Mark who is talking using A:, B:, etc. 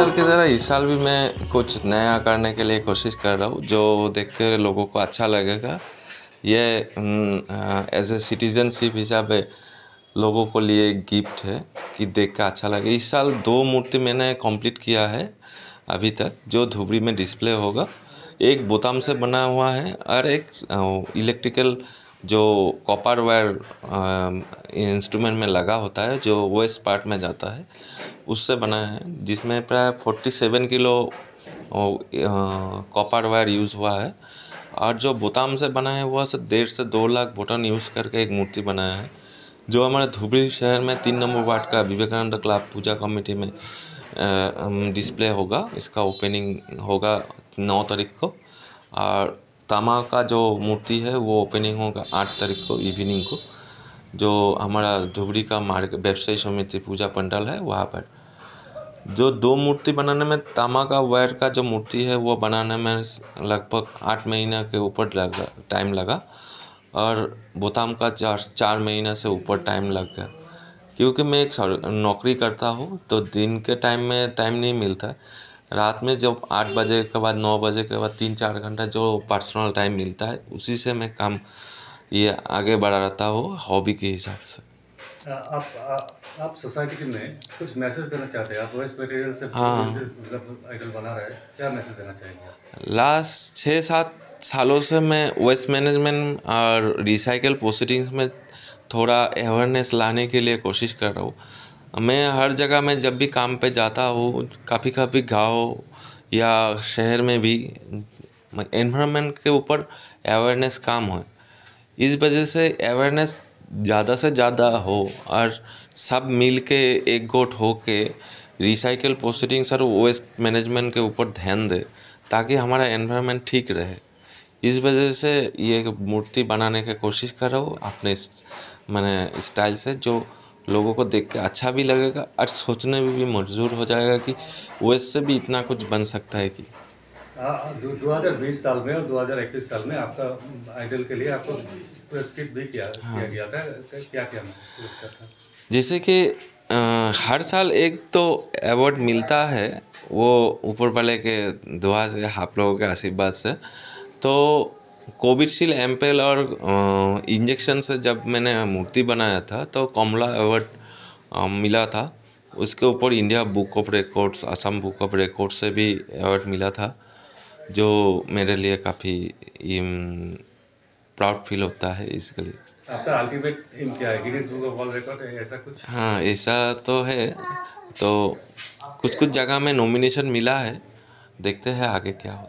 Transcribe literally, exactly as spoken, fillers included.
A: साल की तरह इस साल भी मैं कुछ नया करने के लिए कोशिश कर रहा हूँ जो देख के लोगों को अच्छा लगेगा। ये एज ए सिटीजनशिप हिसाब से लोगों को लिए गिफ्ट है कि देख के अच्छा लगे। इस साल दो मूर्ति मैंने कंप्लीट किया है अभी तक, जो धुबरी में डिस्प्ले होगा। एक बोताम से बना हुआ है और एक इलेक्ट्रिकल जो कॉपर वायर इंस्ट्रूमेंट में लगा होता है, जो वेस्ट पार्ट में जाता है, उससे बना है, जिसमें प्राय सैंतालीस किलो कॉपर वायर यूज़ हुआ है। और जो बोताम से बना है वह से डेढ़ से दो लाख बटन यूज़ करके एक मूर्ति बनाया है, जो हमारे धुबरी शहर में तीन नंबर वार्ड का विवेकानंद क्लब पूजा कमेटी में डिस्प्ले होगा। इसका ओपनिंग होगा नौ तारीख को, और तामा का जो मूर्ति है वो ओपनिंग होगा आठ तारीख को इवनिंग को, जो हमारा धुबरी का मार्ग व्यवसायी समिति पूजा पंडाल है वहाँ पर। जो दो मूर्ति बनाने में, तामा का वायर का जो मूर्ति है वो बनाने में लगभग आठ महीना के ऊपर लगा टाइम लगा, और बोताम का चार चार महीना से ऊपर टाइम लग गया। क्योंकि मैं एक नौकरी करता हूँ तो दिन के टाइम में टाइम नहीं मिलता। रात में जब आठ बजे के बाद नौ बजे के बाद तीन चार घंटा जो पर्सनल टाइम मिलता है, उसी से मैं काम ये आगे बढ़ाता हूँ हॉबी के हिसाब से।
B: आप आप आप सोसाइटी में कुछ मैसेज देना चाहते हैं? आप वेस्ट मटेरियल से
A: हाँ,
B: मतलब आइडल बना रहे हैं, क्या मैसेज देना चाहेंगे आप?
A: लास्ट छः सात सालों से मैं वेस्ट मैनेजमेंट और रिसाइकल प्रोसीडिंग्स में थोड़ा अवेयरनेस लाने के लिए कोशिश कर रहा हूँ। मैं हर जगह में जब भी काम पे जाता हूँ, काफ़ी काफ़ी गांव या शहर में भी एनवायरनमेंट के ऊपर अवेयरनेस काम हो। इस वजह से अवेयरनेस ज़्यादा से ज़्यादा हो और सब मिल के एकजुट हो के रिसाइकल प्रोसीडिंग्स और वेस्ट मैनेजमेंट के ऊपर ध्यान दे, ताकि हमारा एनवायरनमेंट ठीक रहे। इस वजह से ये मूर्ति बनाने की कोशिश कर रहा हूँ अपने मैंने स्टाइल से, जो लोगों को देख के अच्छा भी लगेगा और सोचने में भी मजबूर हो जाएगा कि वेस्ट से भी इतना कुछ बन सकता है। कि
B: दो हज़ार बीस साल में और दो हज़ार इक्कीस साल में आपका आइडल के लिए आपको पुरस्कृत भी किया
A: हाँ,
B: किया गया था। क्या क्या पुरस्कार था?
A: जैसे कि हर साल एक तो अवार्ड मिलता है, वो ऊपर वाले के दुआ से, आप लोगों के आशीर्वाद से। तो कोविशील्ड एम्पेल और इंजेक्शन से जब मैंने मूर्ति बनाया था तो कमला अवार्ड मिला था। उसके ऊपर India book of records, Assam book of records से भी अवार्ड मिला था, जो मेरे लिए काफ़ी प्राउड फील होता है इसके लिए।
B: आपका अल्टीमेट एम क्या है? Guinness book of world record है, ऐसा कुछ?
A: हाँ, ऐसा तो है। तो कुछ कुछ जगह में नॉमिनेशन मिला है, देखते हैं आगे क्या होता है।